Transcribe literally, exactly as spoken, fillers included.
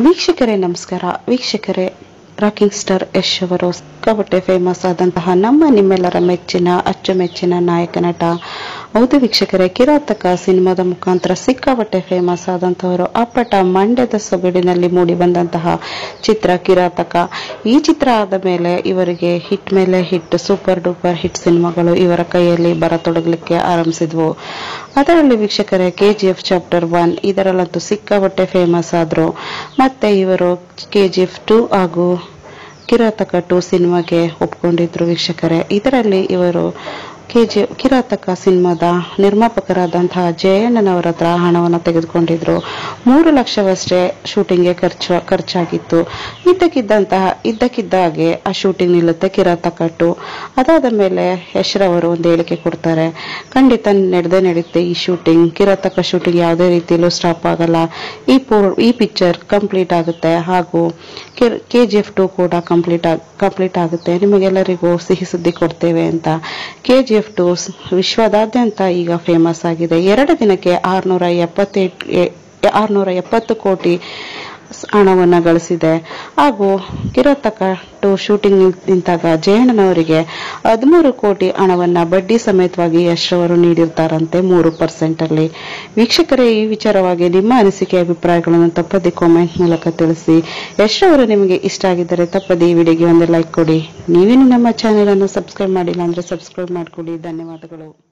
ವೀಕ್ಷಕರೇ ನಮಸ್ಕಾರ. ವೀಕ್ಷಕರೇ, ರಾಕಿಂಗ್ ಸ್ಟಾರ್ ಯಶ್ ಅವರು ಸಿಕ್ಕಾಪಟ್ಟೆ ಫೇಮಸ್ ಆದಂತಹ ನಮ್ಮ ನಿಮ್ಮೆಲ್ಲರ ಮೆಚ್ಚಿನ ಅಚ್ಚುಮೆಚ್ಚಿನ ನಾಯಕ ನಟ. ಹೌದು ವೀಕ್ಷಕರೇ, ಕಿರಾತಕ ಸಿನಿಮಾದ ಮುಖಾಂತರ ಸಿಕ್ಕಾಪಟ್ಟೆ ಫೇಮಸ್ ಆದಂತಹವರು. ಅಪ್ಪಟ ಮಂಡ್ಯದ ಸೊಗಡಿನಲ್ಲಿ ಮೂಡಿ ಬಂದಂತಹ ಚಿತ್ರ ಕಿರಾತಕ. ಈ ಚಿತ್ರ ಆದ ಮೇಲೆ ಇವರಿಗೆ ಹಿಟ್ ಮೇಲೆ ಹಿಟ್, ಸೂಪರ್ ಡೂಪರ್ ಹಿಟ್ ಸಿನಿಮಾಗಳು ಇವರ ಕೈಯಲ್ಲಿ ಬರತೊಡಗಲಿಕ್ಕೆ ಆರಂಭಿಸಿದ್ವು. ಅದರಲ್ಲಿ ವೀಕ್ಷಕರೇ, K G F chapter one ಇದರಲ್ಲಂತೂ ಸಿಕ್ಕಾಪಟ್ಟೆ ಫೇಮಸ್ ಆದ್ರು. ಮತ್ತೆ ಇವರು ಕೆ ಜಿ ಎಫ್ ಟೂ ಹಾಗೂ ಕಿರಾತಕ ಟೂ ಸಿನಿಮಾಗೆ ಒಪ್ಕೊಂಡಿದ್ರು ವೀಕ್ಷಕರೇ. ಇದರಲ್ಲಿ ಇವರು ಕೆಜಿ ಕಿರಾತಕ ಸಿನಿಮಾದ ನಿರ್ಮಾಪಕರಾದಂತಹ ಜಯಣ್ಣನವರ ಹತ್ರ ಹಣವನ್ನು ತೆಗೆದುಕೊಂಡಿದ್ರು. ಮೂರು ಲಕ್ಷವಷ್ಟೇ ಶೂಟಿಂಗ್ಗೆ ಖರ್ಚು ಖರ್ಚಾಗಿತ್ತು. ಇದ್ದಕ್ಕಿದ್ದಂತಹ ಇದ್ದಕ್ಕಿದ್ದಾಗೆ ಆ ಶೂಟಿಂಗ್ ನಿಲ್ಲುತ್ತೆ ಕಿರಾತಕ ಟು. ಅದಾದ ಮೇಲೆ ಯಶ್ರವರು ಒಂದು ಹೇಳಿಕೆ ಕೊಡ್ತಾರೆ, ಖಂಡಿತ ನಡೆದೇ ನಡೆಯುತ್ತೆ ಈ ಶೂಟಿಂಗ್. ಕಿರಾತಕ ಶೂಟಿಂಗ್ ಯಾವುದೇ ರೀತಿಯಲ್ಲೂ ಸ್ಟಾಪ್ ಆಗಲ್ಲ. ಈ ಪೋ ಈ ಪಿಕ್ಚರ್ ಕಂಪ್ಲೀಟ್ ಆಗುತ್ತೆ ಹಾಗೂ ಕೆ ಜಿ ಎಫ್ ಟು ಕೂಡ ಕಂಪ್ಲೀಟ್ ಕಂಪ್ಲೀಟ್ ಆಗುತ್ತೆ. ನಿಮಗೆಲ್ಲರಿಗೂ ಸಿಹಿ ಸುದ್ದಿ ಕೊಡ್ತೇವೆ ಅಂತ. ಕೆ ಜಿ ಎಫ್ ಟು ವಿಶ್ವದಾದ್ಯಂತ ಈಗ ಫೇಮಸ್ ಆಗಿದೆ. ಎರಡು ದಿನಕ್ಕೆ ಆರ್ನೂರ ಎಪ್ಪತ್ತೆಂಟು ಆರ್ನೂರ ಎಪ್ಪತ್ತು ಕೋಟಿ ಹಣವನ್ನು ಗಳಿಸಿದೆ. ಹಾಗೂ ಕಿರಾತಕ ಟು ಶೂಟಿಂಗ್ ನಿಂತಾಗ ಜಯಣ್ಣನವರಿಗೆ ಹದಿಮೂರು ಕೋಟಿ ಹಣವನ್ನ ಬಡ್ಡಿ ಸಮೇತವಾಗಿ ಯಶ್ ಅವರು ನೀಡಿರ್ತಾರಂತೆ, ಮೂರು ಪರ್ಸೆಂಟ್ ಅಲ್ಲಿ. ವೀಕ್ಷಕರೇ, ಈ ವಿಚಾರವಾಗಿ ನಿಮ್ಮ ಅನಿಸಿಕೆ ಅಭಿಪ್ರಾಯಗಳನ್ನು ತಪ್ಪದೆ ಕಾಮೆಂಟ್ ಮೂಲಕ ತಿಳಿಸಿ. ಯಶ್ ಅವರು ನಿಮಗೆ ಇಷ್ಟ ಆಗಿದ್ದರೆ ತಪ್ಪದೆ ಈ ವಿಡಿಯೋಗೆ ಒಂದು ಲೈಕ್ ಕೊಡಿ. ನೀವೇನು ನಮ್ಮ ಚಾನೆಲ್ ಅನ್ನು ಸಬ್ಸ್ಕ್ರೈಬ್ ಮಾಡಿಲ್ಲ ಅಂದ್ರೆ ಸಬ್ಸ್ಕ್ರೈಬ್ ಮಾಡಿಕೊಡಿ. ಧನ್ಯವಾದಗಳು.